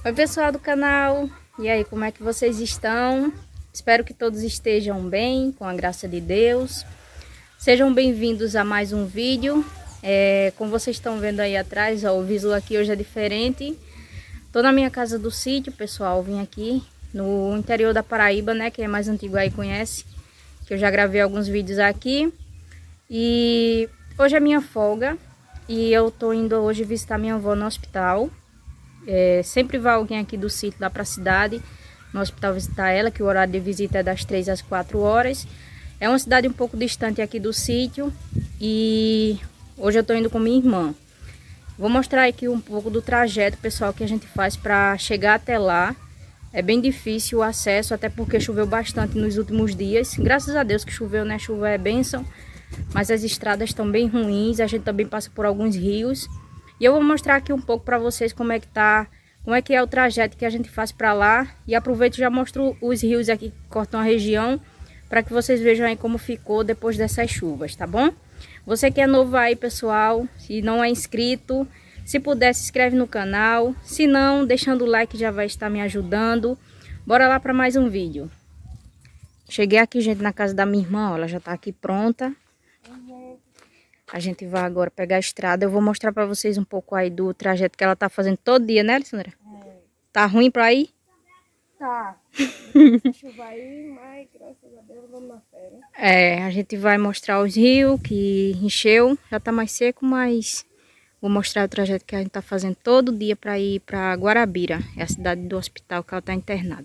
Oi pessoal do canal, e aí, como é que vocês estão? Espero que todos estejam bem, com a graça de Deus. Sejam bem-vindos a mais um vídeo. Como vocês estão vendo aí atrás, ó, o visual aqui hoje é diferente. Tô na minha casa do sítio, pessoal, vim aqui no interior da Paraíba, né? Quem é mais antigo aí conhece, que eu já gravei alguns vídeos aqui. E hoje é minha folga e eu tô indo hoje visitar minha avó no hospital. Sempre vai alguém aqui do sítio lá para a cidade, no hospital, visitar ela, que o horário de visita é das 3 às 4 horas. É uma cidade um pouco distante aqui do sítio e hoje eu tô indo com minha irmã. Vou mostrar aqui um pouco do trajeto, pessoal, que a gente faz para chegar até lá. É bem difícil o acesso, até porque choveu bastante nos últimos dias. Graças a Deus que choveu, né? Chuva é bênção, mas as estradas estão bem ruins, a gente também passa por alguns rios. E eu vou mostrar aqui um pouco para vocês como é que é o trajeto que a gente faz para lá. E aproveito e já mostro os rios aqui que cortam a região, para que vocês vejam aí como ficou depois dessas chuvas, tá bom? Você que é novo aí, pessoal, se não é inscrito, se puder, se inscreve no canal. Se não, deixando o like já vai estar me ajudando. Bora lá para mais um vídeo. Cheguei aqui, gente, na casa da minha irmã, ó, ela já tá aqui pronta. A gente vai agora pegar a estrada. Eu vou mostrar pra vocês um pouco aí do trajeto que ela tá fazendo todo dia, né, Alessandra? Tá ruim pra ir? Tá. Chuva aí, mas graças a Deus vamos na férias. A gente vai mostrar os rios que encheu. Já tá mais seco, mas vou mostrar o trajeto que a gente tá fazendo todo dia pra ir pra Guarabira. É a cidade do hospital que ela tá internada.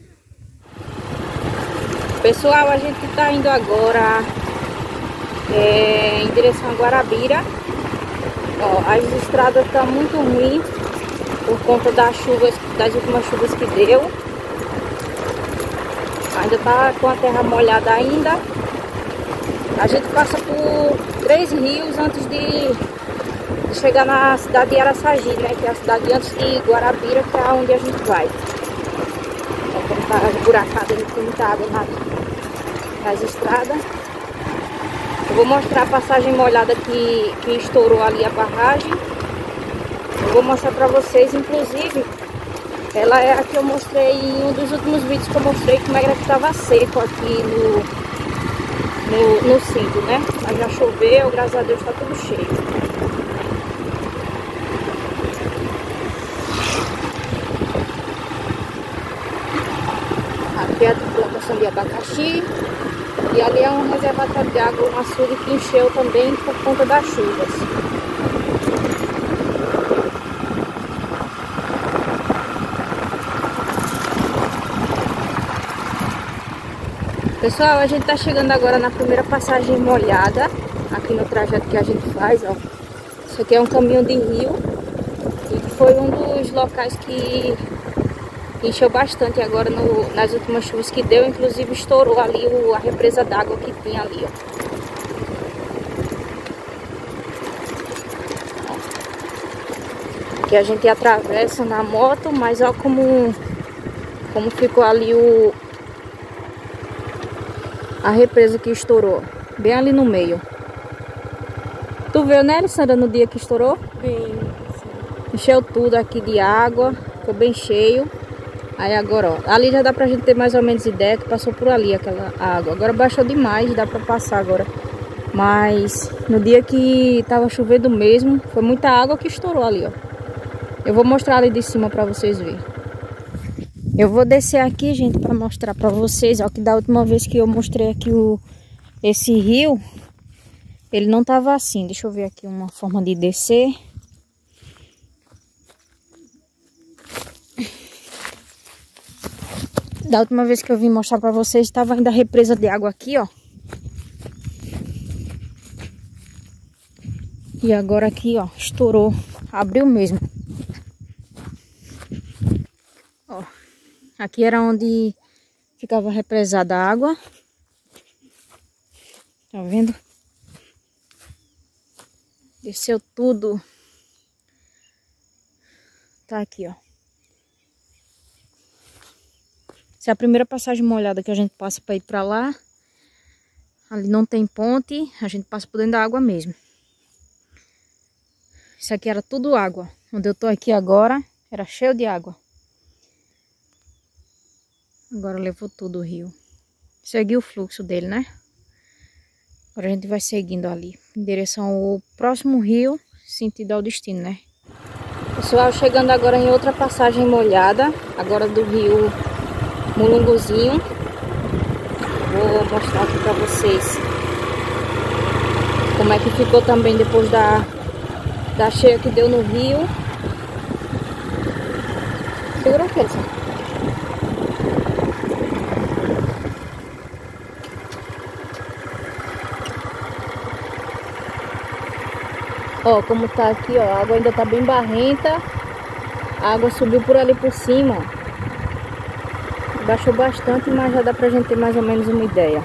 Pessoal, a gente tá indo agora em direção a Guarabira. Ó, as estradas estão muito ruins por conta das últimas chuvas que deu. Ainda tá com a terra molhada ainda. A gente passa por 3 rios antes de chegar na cidade de Araçagi, né? Que é a cidade antes de Guarabira, que é onde a gente vai. Ó, como tá esburacada, a gente tem muita água nas estradas. Eu vou mostrar a passagem molhada que estourou ali a barragem. Eu vou mostrar pra vocês, inclusive, ela é a que eu mostrei em um dos últimos vídeos que eu mostrei, como é que tava seco aqui no sítio, né? Mas já choveu, graças a Deus tá tudo cheio. Aqui é a plantação de abacaxi. E ali é um reservatório de água, um açude que encheu também por conta das chuvas. Pessoal, a gente tá chegando agora na primeira passagem molhada, aqui no trajeto que a gente faz, ó. Isso aqui é um caminho de rio e foi um dos locais que encheu bastante agora nas últimas chuvas que deu. Inclusive estourou ali a represa d'água que tinha ali, ó. Aqui a gente atravessa na moto, mas ó como ficou ali a represa que estourou, bem ali no meio. Tu viu, né, Alessandra, no dia que estourou? Bem, Encheu tudo aqui de água, ficou bem cheio. Aí agora, ó, ali já dá pra gente ter mais ou menos ideia que passou por ali aquela água. Agora baixou demais, dá pra passar agora. Mas no dia que tava chovendo mesmo, foi muita água que estourou ali, ó. Eu vou mostrar ali de cima pra vocês verem. Eu vou descer aqui, gente, pra mostrar pra vocês, ó, que da última vez que eu mostrei aqui esse rio, ele não tava assim. Deixa eu ver aqui uma forma de descer. Da última vez que eu vim mostrar pra vocês, estava ainda a represa de água aqui, ó. E agora aqui, ó, estourou. Abriu mesmo. Ó, aqui era onde ficava represada a água. Tá vendo? Desceu tudo. Tá aqui, ó. Essa é a primeira passagem molhada que a gente passa para ir para lá. Ali não tem ponte, a gente passa por dentro da água mesmo. Isso aqui era tudo água. Onde eu tô aqui agora, era cheio de água. Agora levou tudo o rio. Seguiu o fluxo dele, né? Agora a gente vai seguindo ali, em direção ao próximo rio, sentido ao destino, né? Pessoal, chegando agora em outra passagem molhada, agora do rio Mulunguzinho. Vou mostrar aqui pra vocês como é que ficou também depois da cheia que deu no rio. Segura aqui, Elsa. Ó, como tá aqui, ó, a água ainda tá bem barrenta. A água subiu por ali por cima, ó. Baixou bastante, mas já dá pra gente ter mais ou menos uma ideia.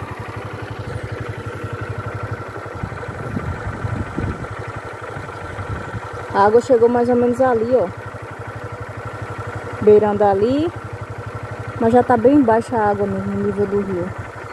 A água chegou mais ou menos ali, ó. Beirando ali. Mas já tá bem baixa a água mesmo, no nível do rio.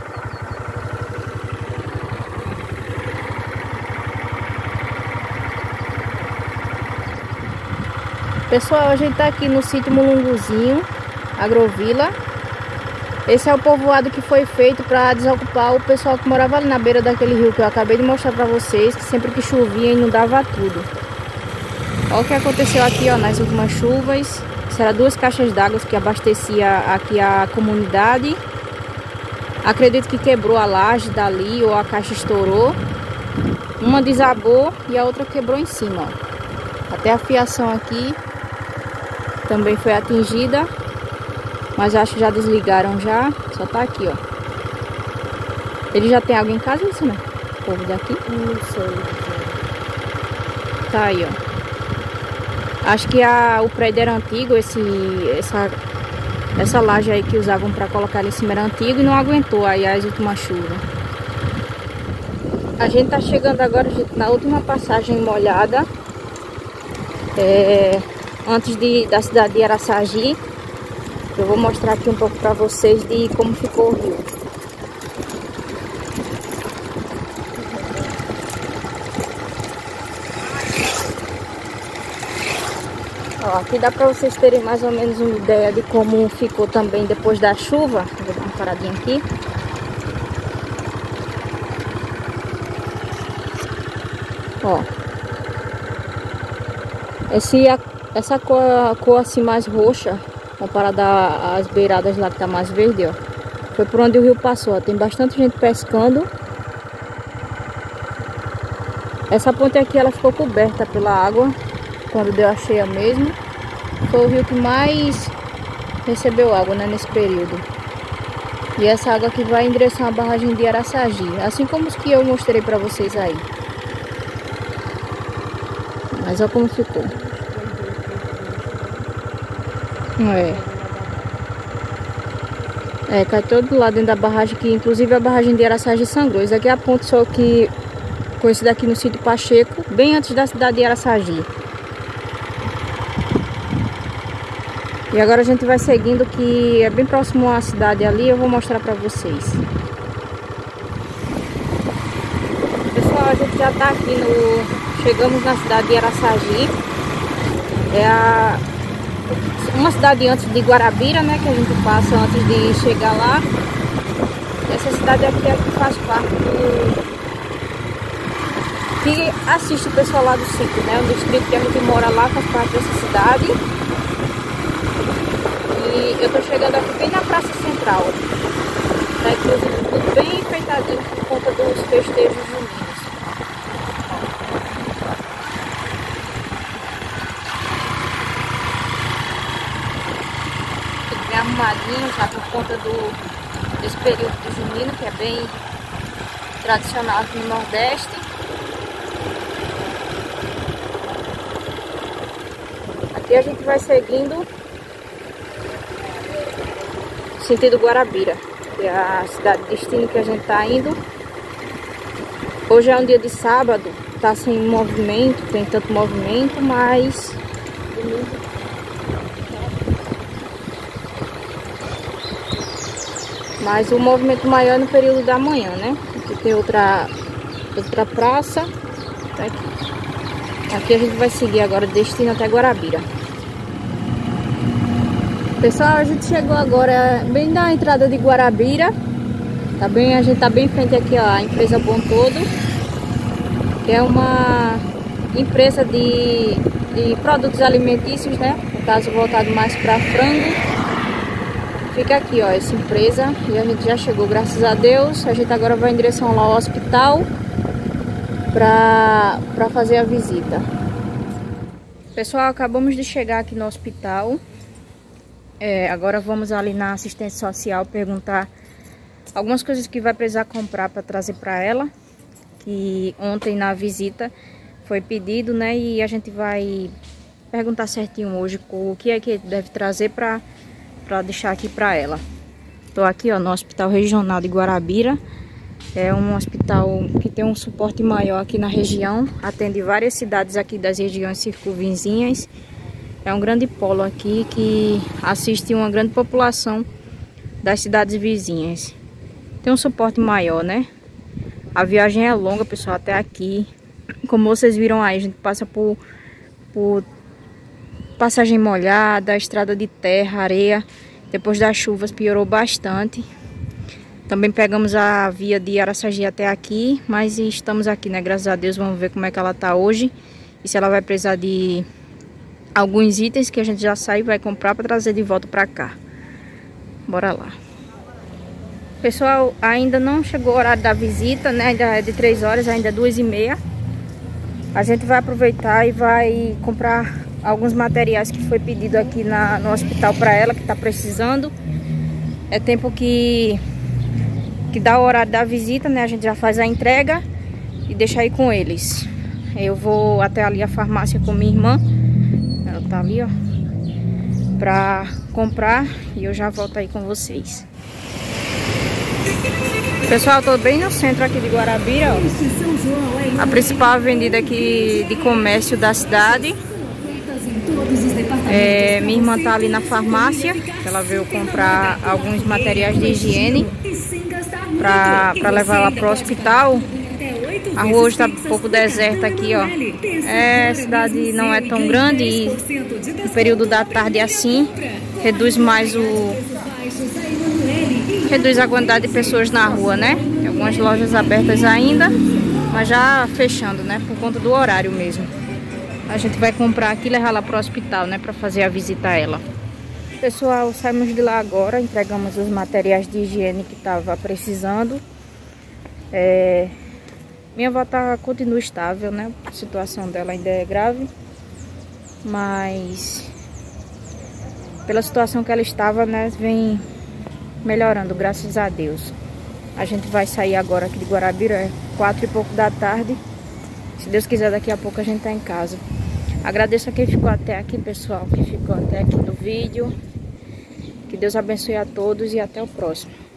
Pessoal, a gente tá aqui no sítio Mulunguzinho, Agrovila. Esse é o povoado que foi feito para desocupar o pessoal que morava ali na beira daquele rio que eu acabei de mostrar para vocês, que sempre que chovia inundava tudo. Olha o que aconteceu aqui, ó, nas últimas chuvas. Isso era 2 caixas d'água que abastecia aqui a comunidade. Acredito que quebrou a laje dali ou a caixa estourou. Uma desabou e a outra quebrou em cima, ó. Até a fiação aqui também foi atingida. Mas acho que já desligaram já. Só tá aqui, ó. Ele já tem água em casa, isso, né? O povo daqui? Não sei. Tá aí, ó. Acho que o prédio era antigo. Essa laje aí que usavam pra colocar ali em cima era antigo e não aguentou aí as últimas chuvas. A gente tá chegando agora, gente, na última passagem molhada. Antes da cidade de Araçagi. Eu vou mostrar aqui um pouco para vocês de como ficou o rio. Ó, aqui dá para vocês terem mais ou menos uma ideia de como ficou também depois da chuva. Vou dar uma paradinha aqui. Ó. Essa cor assim mais roxa, comparada às beiradas lá que tá mais verde, ó. Foi por onde o rio passou, ó. Tem bastante gente pescando. Essa ponte aqui, ela ficou coberta pela água quando deu a cheia mesmo. Foi o rio que mais recebeu água, né, nesse período. E essa água aqui vai em direção à barragem de Araçagi, assim como os que eu mostrei pra vocês aí. Mas olha como ficou. Cai todo lado dentro da barragem, que inclusive a barragem de Araçagi sangrou. Isso aqui é a ponte só que conhecida aqui no sítio Pacheco, bem antes da cidade de Araçagi. E agora a gente vai seguindo, que é bem próximo à cidade ali, eu vou mostrar pra vocês. Pessoal, a gente já tá aqui chegamos na cidade de Araçagi. Uma cidade antes de Guarabira, né, que a gente passa antes de chegar lá. Essa cidade aqui é que faz parte que assiste o pessoal lá do sítio, né? O distrito que a gente mora lá faz parte dessa cidade. E eu tô chegando aqui bem na Praça Central. Tá, inclusive tudo bem enfeitadinho por conta dos festejos juninos. Arrumadinho já por conta desse período do junino, que é bem tradicional aqui no Nordeste. Aqui a gente vai seguindo sentido Guarabira, que é a cidade de destino que a gente tá indo. Hoje é um dia de sábado, tá sem movimento, tem tanto movimento, mas o movimento maior é no período da manhã, né? Aqui tem outra praça. Tá aqui a gente vai seguir agora destino até Guarabira. Pessoal, a gente chegou agora bem na entrada de Guarabira. Tá bem, a gente tá bem em frente aqui, ó, a empresa Bom Todo, que é uma empresa de produtos alimentícios, né? No caso, voltado mais para frango. Fica aqui, ó, essa empresa. E a gente já chegou, graças a Deus. A gente agora vai em direção lá ao hospital para fazer a visita. Pessoal, acabamos de chegar aqui no hospital. Agora vamos ali na assistência social perguntar algumas coisas que vai precisar comprar para trazer para ela. Que ontem na visita foi pedido, né? E a gente vai perguntar certinho hoje o que é que deve trazer para deixar aqui para ela. Tô aqui, ó, no Hospital Regional de Guarabira. É um hospital que tem um suporte maior aqui na região. Atende várias cidades aqui das regiões circunvizinhas. É um grande polo aqui que assiste uma grande população das cidades vizinhas. Tem um suporte maior, né? A viagem é longa, pessoal, até aqui. Como vocês viram aí, a gente passa por passagem molhada, estrada de terra, areia. Depois das chuvas piorou bastante. Também pegamos a via de Araçagi até aqui, mas estamos aqui, né? Graças a Deus, vamos ver como é que ela tá hoje. E se ela vai precisar de alguns itens que a gente já sai e vai comprar para trazer de volta para cá. Bora lá. Pessoal, ainda não chegou o horário da visita, né? Ainda é de 3 horas, ainda é 2h30. A gente vai aproveitar e vai comprar alguns materiais que foi pedido aqui no hospital para ela, que está precisando. É tempo que dá o horário da visita, né? A gente já faz a entrega e deixa aí com eles. Eu vou até ali a farmácia com minha irmã. Ela tá ali, ó, pra comprar, e eu já volto aí com vocês. Pessoal, eu tô bem no centro aqui de Guarabira, ó. A principal avenida aqui de comércio da cidade. Minha irmã tá ali na farmácia. Ela veio comprar alguns materiais de higiene pra levar lá pro hospital. A rua hoje tá um pouco deserta aqui, ó. A cidade não é tão grande e no período da tarde assim reduz mais reduz a quantidade de pessoas na rua, né? Tem algumas lojas abertas ainda, mas já fechando, né? Por conta do horário mesmo. A gente vai comprar aqui e levar lá pro hospital, né? Pra fazer a visita a ela. Pessoal, saímos de lá agora, entregamos os materiais de higiene que tava precisando. Minha avó continua estável, né? A situação dela ainda é grave, mas pela situação que ela estava, né, vem melhorando, graças a Deus. A gente vai sair agora aqui de Guarabira, é 4 e pouco da tarde. Se Deus quiser, daqui a pouco a gente tá em casa. Agradeço a quem ficou até aqui, pessoal, que ficou até aqui no vídeo. Que Deus abençoe a todos e até o próximo.